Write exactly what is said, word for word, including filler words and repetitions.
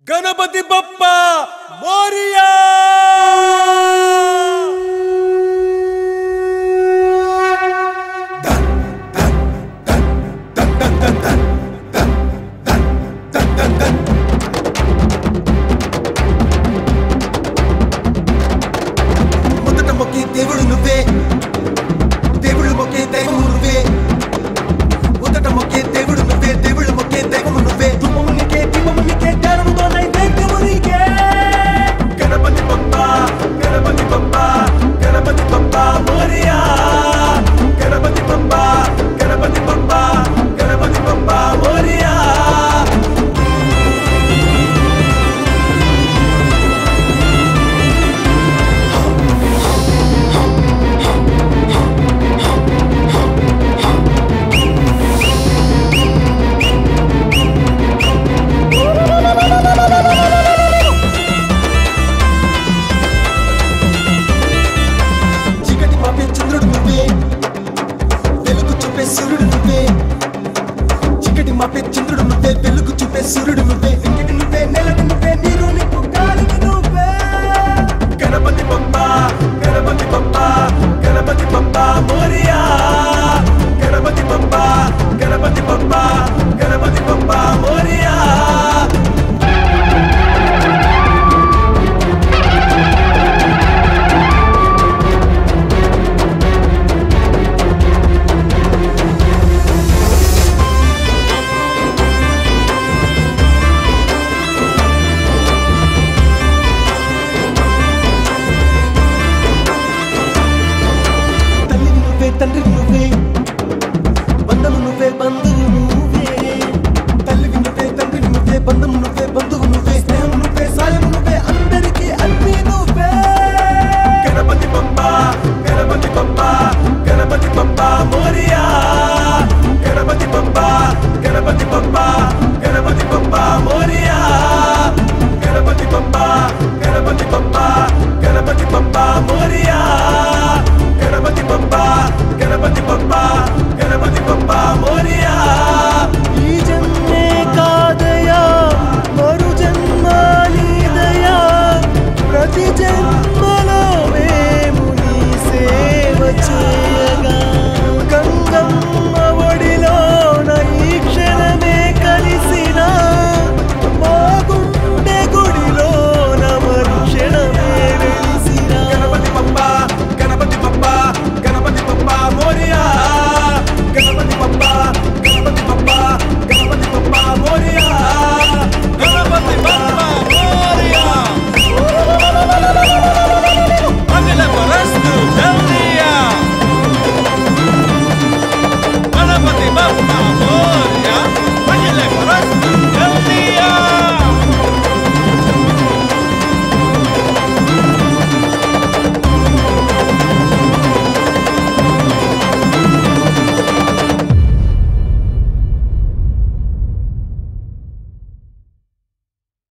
गणपति बप्पा मोरिया। మొదట మొక్కే దేవుడు నువ్వే, దేవుళ్ళు మొక్కే దైవము నువ్వే. మొదట మొక్కే దేవుడు నువ్వే, దేవుళ్ళు మొక్కే దైవము నువ్వే. ధూపము నీకే, దీపము నీకే, జ్ఞానముతో నైవేద్యము నీకే. గణపతి బప్పా, గణపతి బప్పా, గణపతి బప్పా మోరియా. గణపతి బప్పా, గణపతి బప్పా, గణపతి బప్పా మోరియా. చీకటి మాపే చంద్రుడు నువ్వే, వెలుగు చూపే సూర్యుడు నువ్వే. చీకటి మాపే చంద్రుడు నువ్వే, వెలుగు చూపే సూర్యుడు నువ్వే. వెంకటి నువ్వే, నెలకు నువ్వే, నీరు నిప్పు గాలికి నువ్వే. గణపతి బప్పా, గణపతి బప్పా, గణపతి బప్పా మోరియా.